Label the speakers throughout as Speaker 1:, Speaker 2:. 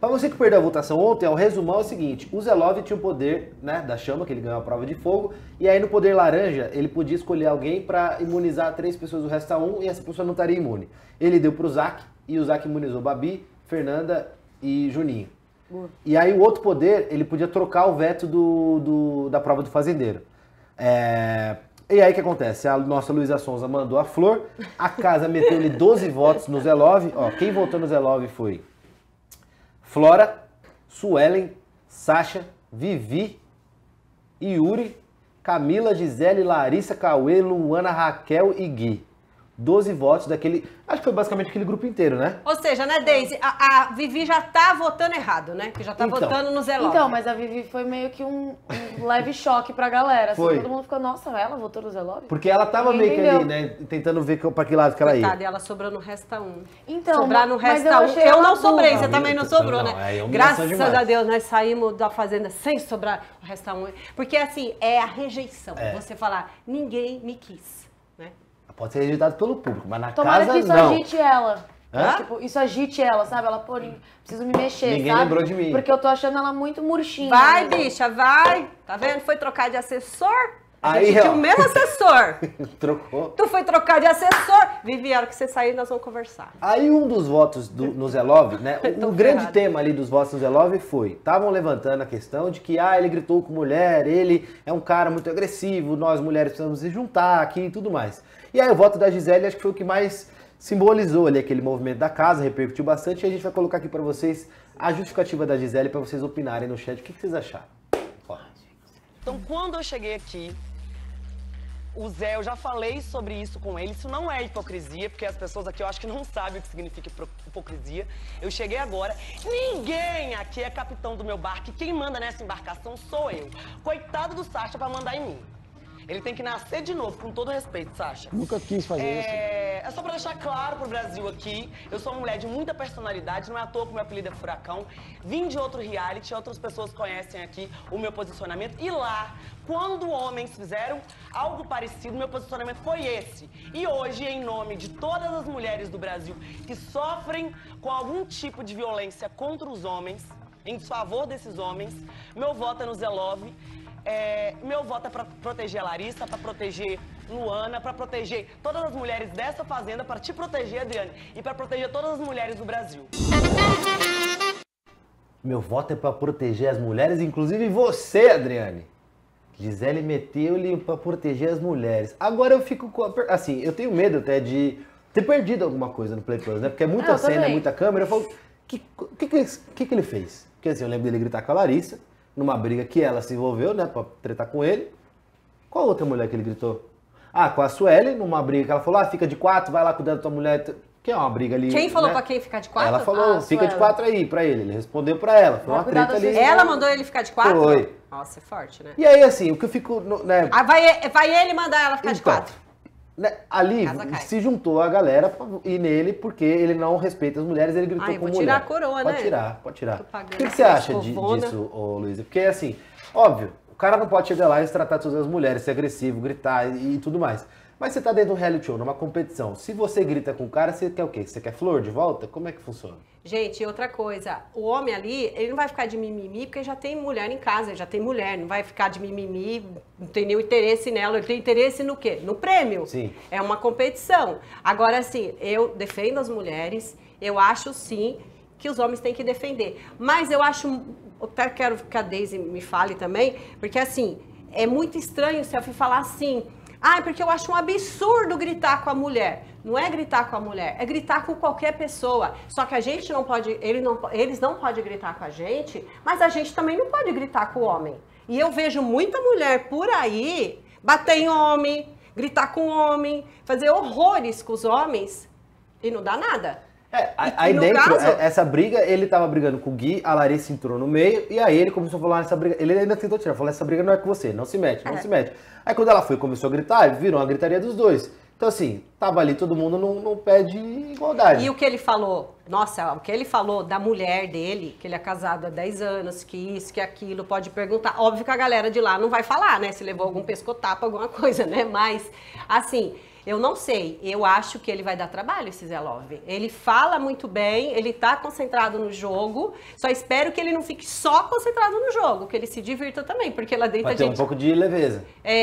Speaker 1: Pra você que perdeu a votação ontem, o resumão é o seguinte, o Zelov tinha o poder, né, da chama, que ele ganhou a prova de fogo, e aí no poder laranja, ele podia escolher alguém pra imunizar 3 pessoas, o resto 1, e essa pessoa não estaria imune. Ele deu pro Zac, e o Zac imunizou Babi, Fernanda e Juninho. E aí o outro poder, ele podia trocar o veto da prova do fazendeiro. E aí o que acontece? A nossa Luísa Sonza mandou a Flor, a casa meteu-lhe 12 votos no Zelov, ó, quem votou no Zelov foi Flora, Suelen, Sasha, Vivi, Yuri, Camila, Gisele, Larissa, Cauê, Luana, Raquel e Gui. 12 votos daquele... Acho que foi basicamente aquele grupo inteiro, né?
Speaker 2: Ou seja, né, Deise? A Vivi já tá votando errado, né? Que já tá votando no Zelov.
Speaker 3: Então, mas a Vivi foi meio que um leve choque pra galera. Assim,
Speaker 1: Foi.
Speaker 3: todo mundo ficou, nossa, ela votou no Zelov?
Speaker 1: Porque ela tava
Speaker 3: Ninguém
Speaker 1: meio que ali, né? Tentando ver pra que lado que ela ia.
Speaker 2: Coitada, e ela sobrou no Resta 1.
Speaker 3: Então,
Speaker 2: Sobrar no
Speaker 3: mas
Speaker 2: Resta 1.
Speaker 3: achei
Speaker 2: Eu
Speaker 3: ela
Speaker 2: não sobrei,
Speaker 3: burra.
Speaker 2: você também não sobrou,
Speaker 1: Não,
Speaker 2: né?
Speaker 1: é humilhação
Speaker 2: Graças
Speaker 1: demais.
Speaker 2: a Deus, nós saímos da Fazenda sem sobrar o Resta 1. Porque, assim, é a rejeição. Você falar, ninguém me quis, né?
Speaker 1: Pode ser rejeitado pelo público, mas na
Speaker 3: Tomara
Speaker 1: casa
Speaker 3: que isso
Speaker 1: não.
Speaker 3: agite ela.
Speaker 1: Hã?
Speaker 3: Tipo, isso agite ela, sabe? Ela, pô, preciso me mexer,
Speaker 1: Ninguém
Speaker 3: sabe?
Speaker 1: lembrou de mim.
Speaker 3: Porque eu tô achando ela muito murchinha.
Speaker 2: Vai,
Speaker 3: né?
Speaker 2: bicha, vai. Tá vendo? Foi trocar de assessor. A
Speaker 1: Aí,
Speaker 2: gente tinha
Speaker 1: ó.
Speaker 2: o mesmo assessor.
Speaker 1: Trocou.
Speaker 2: Tu foi trocar de assessor. Vivi, a hora que você sair, nós vamos conversar.
Speaker 1: Aí um dos votos no Zelov, né?
Speaker 2: Tô
Speaker 1: O grande
Speaker 2: ferrado.
Speaker 1: tema ali dos votos no Zelov foi, estavam levantando a questão de que, ele gritou com mulher, ele é um cara muito agressivo, nós mulheres precisamos se juntar aqui e tudo mais. E aí o voto da Gisele acho que foi o que mais simbolizou ali aquele movimento da casa, repercutiu bastante, e a gente vai colocar aqui pra vocês a justificativa da Gisele pra vocês opinarem no chat o que vocês acharam. Ó.
Speaker 4: Então, quando eu cheguei aqui, o Zé, eu já falei sobre isso com ele. Isso não é hipocrisia, porque as pessoas aqui eu acho que não sabem o que significa hipocrisia. Eu cheguei agora, ninguém aqui é capitão do meu barco, e quem manda nessa embarcação sou eu. Coitado do Sasha pra mandar em mim. Ele tem que nascer de novo, com todo respeito, Sasha.
Speaker 5: Nunca quis fazer isso.
Speaker 4: É só pra deixar claro pro Brasil aqui, eu sou uma mulher de muita personalidade, não é à toa que meu apelido é Furacão. Vim de outro reality, outras pessoas conhecem aqui o meu posicionamento. E lá, quando homens fizeram algo parecido, meu posicionamento foi esse. E hoje, em nome de todas as mulheres do Brasil que sofrem com algum tipo de violência contra os homens, em desfavor desses homens, meu voto é no Zelov. Meu voto é pra proteger a Larissa, pra proteger Luana, pra proteger todas as mulheres dessa fazenda, pra te proteger, Adriane, e pra proteger todas as mulheres do Brasil.
Speaker 1: Meu voto é pra proteger as mulheres, inclusive você, Adriane. Gisele meteu-lhe pra proteger as mulheres. Agora eu fico com assim, eu tenho medo até de ter perdido alguma coisa no Play Plus, né? Porque é muita
Speaker 3: Eu
Speaker 1: cena, é
Speaker 3: também.
Speaker 1: muita câmera. Eu falo, o que ele fez? Porque assim, eu lembro dele gritar com a Larissa, numa briga que ela se envolveu, né, pra tretar com ele. Qual outra mulher que ele gritou? Com a Sueli, numa briga que ela falou, fica de 4, vai lá cuidar da tua mulher. Que é uma briga ali.
Speaker 2: Quem falou
Speaker 1: né?
Speaker 2: pra quem ficar de 4?
Speaker 1: Ela falou, fica de
Speaker 3: Sueli.
Speaker 1: 4 aí, pra ele. Ele respondeu pra ela. Foi
Speaker 3: Vai
Speaker 1: uma
Speaker 3: cuidar
Speaker 1: treta
Speaker 3: da
Speaker 1: ali.
Speaker 3: sua
Speaker 2: Ela mandou ele ficar de 4?
Speaker 1: Foi.
Speaker 2: Nossa, é forte, né?
Speaker 1: E aí, assim, o que eu fico, né,
Speaker 2: Vai ele mandar ela ficar de
Speaker 1: então,
Speaker 2: 4.
Speaker 1: né, ali
Speaker 2: Casa cai.
Speaker 1: se juntou a galera e nele, porque ele não respeita as mulheres, ele gritou
Speaker 2: Eu
Speaker 1: com
Speaker 2: vou
Speaker 1: mulher.
Speaker 2: tirar a coroa,
Speaker 1: Pode
Speaker 2: né?
Speaker 1: tirar, pode tirar.
Speaker 2: Tô pagando
Speaker 1: O que você
Speaker 2: essa
Speaker 1: acha
Speaker 2: escovona.
Speaker 1: disso, Luísa? Porque, assim, óbvio, o cara não pode chegar lá e se tratar todas as mulheres, ser agressivo, gritar e tudo mais. Mas você tá dentro de um reality show, numa competição. Se você grita com o cara, você quer o quê? Você quer flor de volta? Como é que funciona?
Speaker 2: Gente, outra coisa, o homem ali, ele não vai ficar de mimimi porque já tem mulher em casa, já tem mulher, não vai ficar de mimimi, não tem nenhum interesse nela, ele tem interesse no quê? No prêmio.
Speaker 1: Sim.
Speaker 2: É uma competição. Agora, assim, eu defendo as mulheres, eu acho sim que os homens têm que defender. Mas eu acho, eu até quero que a Deise me fale também, porque assim, é muito estranho se eu falar assim, porque eu acho um absurdo gritar com a mulher. Não é gritar com a mulher, é gritar com qualquer pessoa. Só que a gente não pode, eles não podem gritar com a gente, mas a gente também não pode gritar com o homem. E eu vejo muita mulher por aí bater em homem, gritar com homem, fazer horrores com os homens e não dá nada.
Speaker 1: Aí
Speaker 2: no
Speaker 1: dentro,
Speaker 2: caso-
Speaker 1: essa briga, ele tava brigando com o Gui, a Larissa entrou no meio, e aí ele começou a falar nessa briga, ele ainda tentou tirar, falou, essa briga não é com você, não se mete, não se mete. Aí quando ela foi, começou a gritar, virou uma gritaria dos dois. Então assim, tava ali todo mundo num pé de igualdade.
Speaker 2: E o que ele falou, nossa, o que ele falou da mulher dele, que ele é casado há 10 anos, que isso, que aquilo, pode perguntar. Óbvio que a galera de lá não vai falar, né, se levou algum pescotapo, alguma coisa, né, mas, assim, Eu não sei, eu acho que ele vai dar trabalho, esse Zé Love. Ele fala muito bem, ele tá concentrado no jogo, só espero que ele não fique só concentrado no jogo, que ele se divirta também, porque lá dentro
Speaker 1: Vai
Speaker 2: a
Speaker 1: ter
Speaker 2: gente...
Speaker 1: um pouco de leveza.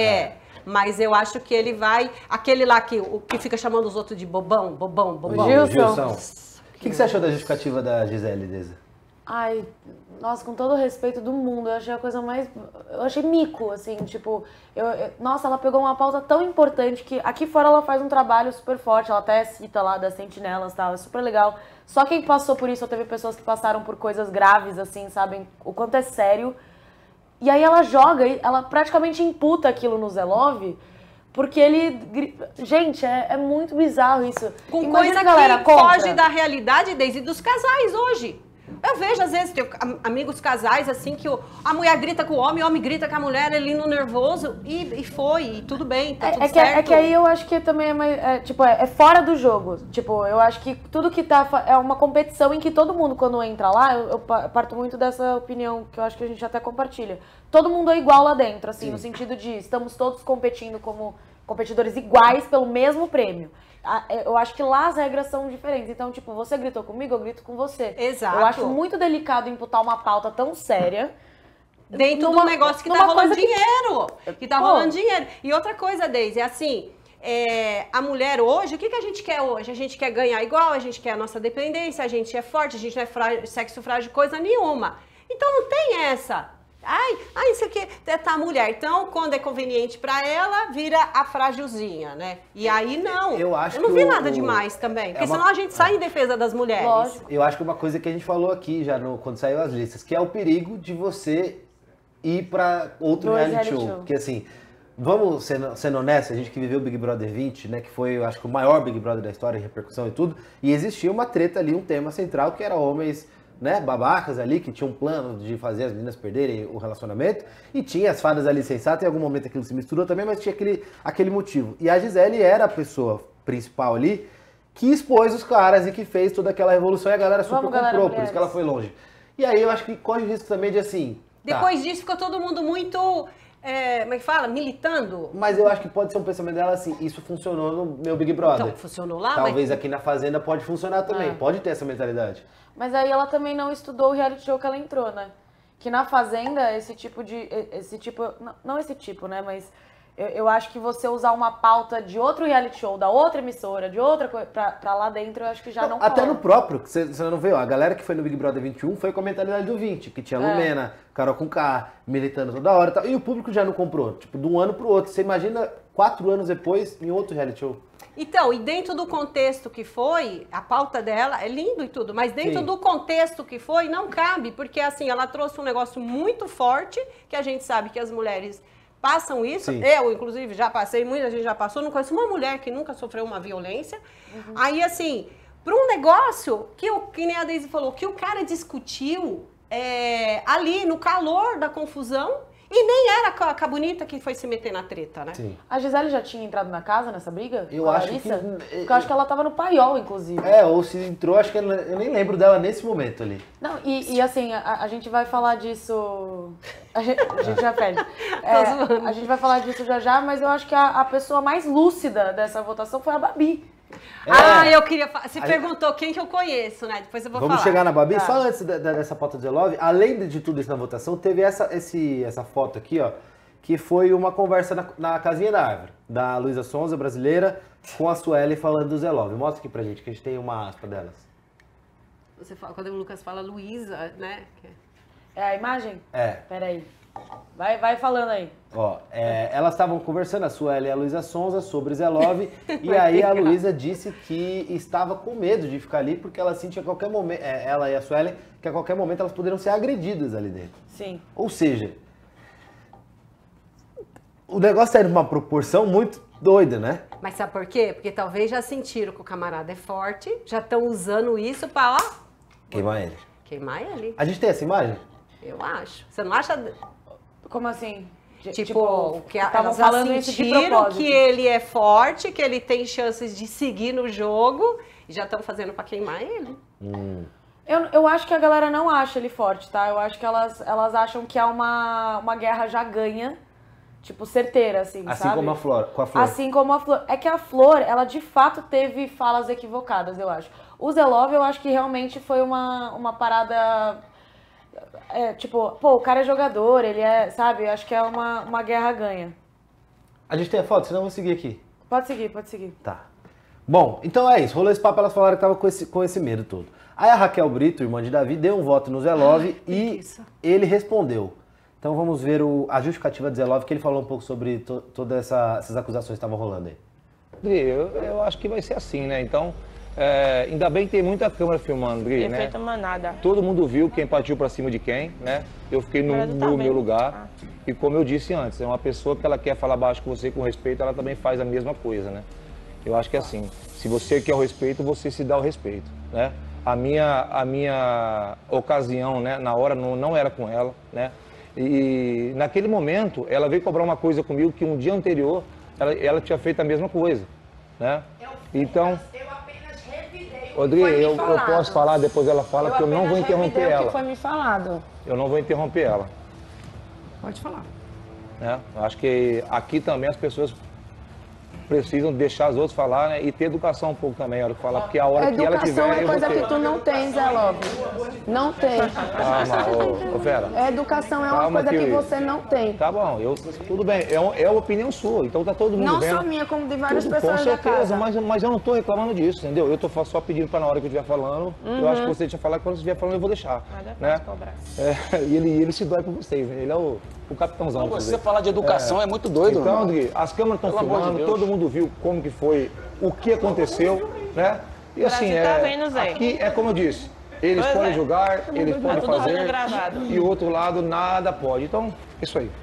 Speaker 2: Mas eu acho que ele vai... Aquele lá que fica chamando os outros de bobão.
Speaker 1: O
Speaker 3: Gilson.
Speaker 1: O que você achou da justificativa da Gisele, Deza?
Speaker 3: Ai, nossa, com todo o respeito do mundo, eu achei a coisa mais... Eu achei mico, assim, tipo... Nossa, ela pegou uma pauta tão importante que aqui fora ela faz um trabalho super forte, ela até cita lá das sentinelas e tal, é super legal. Só quem passou por isso, ou teve pessoas que passaram por coisas graves, assim, sabem o quanto é sério. E aí ela joga, ela praticamente imputa aquilo no Zé Love, porque ele... Gente, é muito bizarro isso.
Speaker 2: Com
Speaker 3: Imagina
Speaker 2: coisa
Speaker 3: a galera
Speaker 2: que
Speaker 3: compra.
Speaker 2: foge da realidade, Deise, dos casais hoje. Eu vejo, às vezes, tenho amigos casais, assim, que a mulher grita com o homem grita com a mulher, ele no nervoso, e tudo bem, tá tudo certo.
Speaker 3: É que aí eu acho que também é mais, é fora do jogo. Tipo, eu acho que tudo que tá... É uma competição em que todo mundo, quando entra lá, eu parto muito dessa opinião, que eu acho que a gente até compartilha. Todo mundo é igual lá dentro, assim, no sentido de estamos todos competindo como competidores iguais pelo mesmo prêmio. Eu acho que lá as regras são diferentes. Então, tipo, você gritou comigo, eu grito com você.
Speaker 2: Exato.
Speaker 3: Eu acho muito delicado imputar uma pauta tão séria
Speaker 2: dentro de um negócio que tá rolando dinheiro. Que tá rolando dinheiro. E outra coisa, Deise, é assim... a mulher hoje, o que a gente quer hoje? A gente quer ganhar igual, a gente quer a nossa dependência, a gente é forte, a gente não é frágil, sexo frágil, coisa nenhuma. Então não tem essa. Isso aqui tá a mulher. Então, quando é conveniente pra ela, vira a frágilzinha, né? E aí não.
Speaker 1: Eu
Speaker 2: não vi nada demais também. Porque senão a gente sai em defesa das mulheres.
Speaker 3: Lógico.
Speaker 1: Eu acho que uma coisa que a gente falou aqui já quando saiu as listas, que é o perigo de você ir pra outro reality show. Porque assim, vamos sendo honestos, a gente que viveu o Big Brother 20, né, que foi, eu acho que o maior Big Brother da história, repercussão e tudo, e existia uma treta ali, um tema central, que era homens, né, babacas ali, que tinham um plano de fazer as meninas perderem o relacionamento, e tinha as fadas ali sensatas, em algum momento aquilo se misturou também, mas tinha aquele motivo. E a Gisele era a pessoa principal ali, que expôs os caras e que fez toda aquela revolução, e a galera super comprou, por isso que ela foi longe. E aí eu acho que corre o risco também de assim...
Speaker 2: Depois disso ficou todo mundo muito... como é que fala? Militando.
Speaker 1: Mas eu acho que pode ser um pensamento dela assim, isso funcionou no meu Big Brother.
Speaker 2: Então, funcionou lá,
Speaker 1: Talvez aqui na Fazenda pode funcionar também, pode ter essa mentalidade.
Speaker 3: Mas aí ela também não estudou o reality show que ela entrou, né? Que na Fazenda, não esse tipo, né? Mas eu acho que você usar uma pauta de outro reality show, da outra emissora, de outra coisa, pra lá dentro, eu acho que já não
Speaker 1: Até
Speaker 3: cola.
Speaker 1: no próprio, que você não vê, ó, a galera que foi no Big Brother 21 foi com a mentalidade do 20, que tinha Lumena, Carol com K, militando toda hora e tal, e o público já não comprou, tipo, de um ano pro outro. Você imagina 4 anos depois em outro reality show.
Speaker 2: Então, e dentro do contexto que foi, a pauta dela é lindo e tudo, mas dentro do contexto que foi, não cabe, porque assim, ela trouxe um negócio muito forte, que a gente sabe que as mulheres passam isso. Sim. Eu, inclusive, já passei, muita gente já passou, não conheço uma mulher que nunca sofreu uma violência. Aí, assim, para um negócio que nem a Deise falou, que o cara discutiu ali no calor da confusão, e nem era a bonita que foi se meter na treta, né?
Speaker 1: Sim.
Speaker 3: A Gisele já tinha entrado na casa nessa briga?
Speaker 1: Eu
Speaker 3: com a
Speaker 1: acho
Speaker 3: Larissa?
Speaker 1: que...
Speaker 3: Porque eu acho que ela tava no paiol, inclusive.
Speaker 1: Ou se entrou, acho que eu nem lembro dela nesse momento ali.
Speaker 3: Não, e assim, a gente vai falar disso... A gente já perde. A gente vai falar disso já, mas eu acho que a pessoa mais lúcida dessa votação foi a Babi.
Speaker 2: Eu queria falar. Você perguntou quem que eu conheço, né? Depois eu vou falar.
Speaker 1: Vamos chegar na Babi. Só antes dessa pauta do Zé Love, além de tudo isso na votação, teve essa foto aqui, ó, que foi uma conversa na casinha da árvore, da Luísa Sonza, brasileira, com a Sueli falando do Zé Love. Mostra aqui pra gente, que a gente tem uma aspa delas.
Speaker 2: Você fala, quando o Lucas fala Luísa, né?
Speaker 3: É a imagem?
Speaker 1: É.
Speaker 3: Peraí. Vai falando aí.
Speaker 1: Ó, elas estavam conversando, a Sueli e a Luísa Sonza, sobre Zé Love, e aí a Luísa disse que estava com medo de ficar ali, porque ela sentia a qualquer momento, ela e a Sueli, que a qualquer momento elas poderiam ser agredidas ali dentro.
Speaker 3: Sim.
Speaker 1: Ou seja, o negócio tá indo numa proporção muito doida, né?
Speaker 2: Mas sabe por quê? Porque talvez já sentiram que o camarada é forte, já estão usando isso pra,
Speaker 1: Queimar ele.
Speaker 2: Queimar ele.
Speaker 1: A gente tem essa imagem?
Speaker 2: Eu acho. Você não acha...
Speaker 3: Como assim?
Speaker 2: Tipo, que
Speaker 3: estavam
Speaker 2: elas já
Speaker 3: falando isso de
Speaker 2: sentiram
Speaker 3: propósito.
Speaker 2: que ele é forte, que ele tem chances de seguir no jogo e já estão fazendo pra queimar ele.
Speaker 3: Eu acho que a galera não acha ele forte, tá? Eu acho que elas acham que é uma guerra já ganha tipo, certeira, assim,
Speaker 1: Assim
Speaker 3: sabe?
Speaker 1: como a Flor, com a Flor.
Speaker 3: Assim como a Flor. É que a Flor, ela de fato teve falas equivocadas, eu acho. O Zé Love, eu acho que realmente foi uma parada... tipo, pô, o cara é jogador, ele é, sabe? Eu acho que é uma guerra ganha.
Speaker 1: A gente tem a foto, senão eu vou seguir aqui.
Speaker 3: Pode seguir, pode seguir.
Speaker 1: Tá. Bom, então é isso. Rolou esse papo, elas falaram que tava com esse medo todo. Aí a Raquel Brito, irmã de Davi, deu um voto no Zé Love e ele respondeu. Então vamos ver a justificativa do Zé Love, que ele falou um pouco sobre todas essas acusações que estavam rolando aí.
Speaker 5: Eu acho que vai ser assim, né? Então, ainda bem que tem muita câmera filmando, Dri, né?
Speaker 6: Efeito manada.
Speaker 5: Todo mundo viu quem partiu pra cima de quem, né? Eu fiquei no meu lugar. E como eu disse antes, é uma pessoa que ela quer falar baixo com você com respeito, ela também faz a mesma coisa, né? Eu acho que é assim, se você quer o respeito, você se dá o respeito, né? A minha ocasião, né, na hora não era com ela, né? E naquele momento, ela veio cobrar uma coisa comigo que um dia anterior, ela tinha feito a mesma coisa, né? Então,
Speaker 6: Eu apenas revidei.
Speaker 5: Rodrigo, eu posso falar, depois ela fala, que eu não vou interromper
Speaker 6: o que
Speaker 5: ela.
Speaker 6: foi me falado.
Speaker 5: Eu não vou interromper ela.
Speaker 6: Pode falar.
Speaker 5: Né? Eu acho que aqui também as pessoas precisam deixar os outros falar, né? E ter educação um pouco também, a hora que falar, porque a hora que ela tiver,
Speaker 6: Educação é
Speaker 5: eu
Speaker 6: coisa
Speaker 5: vou ter.
Speaker 6: que tu não tem, Zé Love. Não tem.
Speaker 5: Calma, ô Fera.
Speaker 6: Educação é uma
Speaker 5: Calma,
Speaker 6: coisa que
Speaker 5: Kiwi.
Speaker 6: você não tem.
Speaker 5: Tá bom, tudo bem, é a opinião sua, então tá todo mundo
Speaker 6: Não
Speaker 5: vendo.
Speaker 6: só minha, como de várias
Speaker 5: Com
Speaker 6: pessoas da
Speaker 5: certeza,
Speaker 6: casa.
Speaker 5: mas eu não tô reclamando disso, entendeu? Eu tô só pedindo pra na hora que eu estiver falando, eu acho que você tinha falado que quando você estiver falando eu vou deixar. Né? E ele se dói por vocês, né? Ele é o capitãozão.
Speaker 7: Você falar de educação é muito doido,
Speaker 5: Então,
Speaker 7: mano.
Speaker 5: André, as câmeras estão
Speaker 7: Pelo amor de
Speaker 5: filmando,
Speaker 7: Deus.
Speaker 5: todo mundo viu como que foi, o que aconteceu, né? E assim,
Speaker 6: Brasil tá vendo, Zé.
Speaker 5: aqui é como eu disse, eles
Speaker 6: Pois
Speaker 5: podem
Speaker 6: é.
Speaker 5: julgar, eles podem
Speaker 6: tudo
Speaker 5: fazer,
Speaker 6: sendo gravado.
Speaker 5: e o outro lado nada pode. Então, isso aí.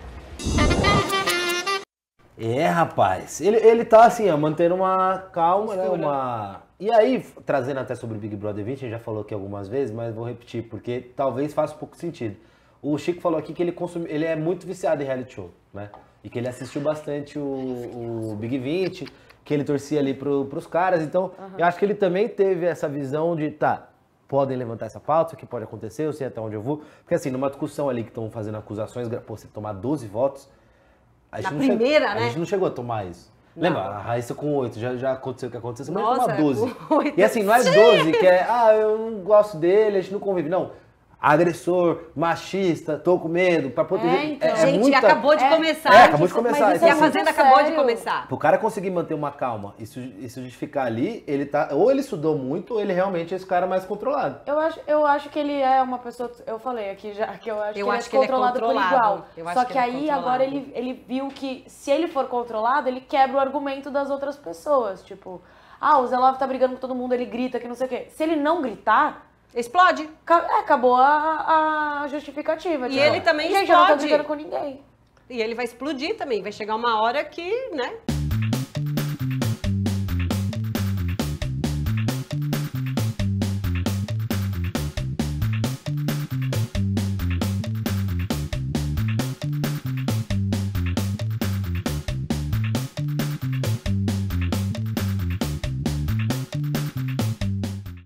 Speaker 1: Rapaz, ele tá assim, ó, mantendo uma calma, né, E aí, trazendo até sobre o Big Brother 20, a gente já falou aqui algumas vezes, mas vou repetir, porque talvez faça um pouco sentido. O Chico falou aqui que ele é muito viciado em reality show, né? E que ele assistiu bastante o Big 20, que ele torcia ali pros caras, então eu acho que ele também teve essa visão de, podem levantar essa pauta, o que pode acontecer, eu sei até onde eu vou. Porque assim, numa discussão ali que estão fazendo acusações, pô, você tomar 12 votos, a gente
Speaker 2: Na primeira, né?
Speaker 1: A gente não chegou a tomar isso. Lembra? A Raíssa com 8, já aconteceu o que aconteceu, você vai
Speaker 2: Nossa,
Speaker 1: tomar 12.
Speaker 2: com 8.
Speaker 1: E assim, não é 12 que é, eu não gosto dele, a gente não convive. Não. Agressor, machista, tô com medo, pra proteger.
Speaker 3: então.
Speaker 2: Gente,
Speaker 1: muita...
Speaker 2: acabou de começar.
Speaker 1: acabou de começar.
Speaker 3: Mas isso
Speaker 2: E
Speaker 3: é
Speaker 2: a
Speaker 1: Então,
Speaker 3: muito
Speaker 2: Fazenda acabou de
Speaker 3: sério.
Speaker 2: começar.
Speaker 1: pro cara conseguir manter uma calma e se justificar ali, ele tá. Ou ele estudou muito, ou ele realmente é esse cara mais controlado.
Speaker 3: Eu acho que ele é uma pessoa. Eu falei aqui já que eu acho que ele é
Speaker 2: acho que ele é
Speaker 3: controlado por
Speaker 2: controlado.
Speaker 3: igual.
Speaker 2: Eu acho
Speaker 3: Só
Speaker 2: que
Speaker 3: que
Speaker 2: ele é
Speaker 3: aí
Speaker 2: controlado.
Speaker 3: agora ele viu que se ele for controlado, ele quebra o argumento das outras pessoas. Tipo, o Zé Love tá brigando com todo mundo, ele grita que não sei o quê. Se ele não gritar,
Speaker 2: Explode.
Speaker 3: acabou a justificativa.
Speaker 2: E ele também
Speaker 3: Gente, eu não tô
Speaker 2: explode.
Speaker 3: brigando com ninguém.
Speaker 2: E ele vai explodir também. Vai chegar uma hora que, né?